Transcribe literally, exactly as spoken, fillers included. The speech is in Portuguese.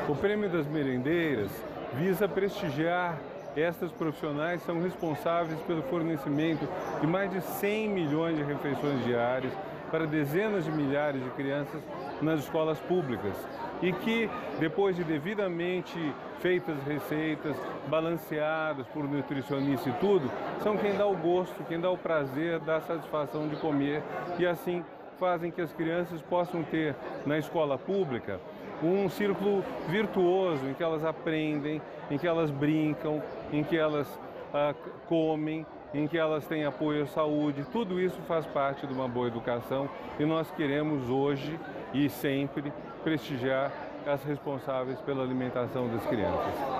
O Prêmio das Merendeiras visa prestigiar estas profissionais que são responsáveis pelo fornecimento de mais de cem milhões de refeições diárias para dezenas de milhares de crianças nas escolas públicas e que, depois de devidamente feitas receitas, balanceadas por nutricionista e tudo, são quem dá o gosto, quem dá o prazer, dá a satisfação de comer e assim fazem que as crianças possam ter na escola pública um círculo virtuoso em que elas aprendem, em que elas brincam, em que elas ah, comem, em que elas têm apoio à saúde. Tudo isso faz parte de uma boa educação e nós queremos hoje e sempre prestigiar as responsáveis pela alimentação das crianças.